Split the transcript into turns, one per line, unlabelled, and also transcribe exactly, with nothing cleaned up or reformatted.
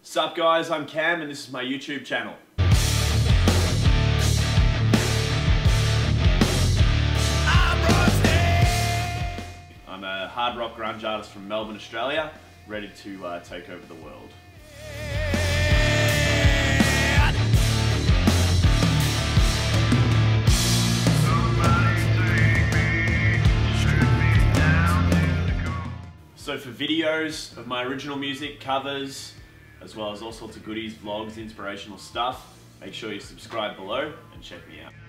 Sup guys, I'm Cam and this is my YouTube channel. I'm a hard rock grunge artist from Melbourne, Australia, ready to uh, take over the world. So for videos of my original music, covers, as well as all sorts of goodies, vlogs, inspirational stuff, make sure you subscribe below and check me out.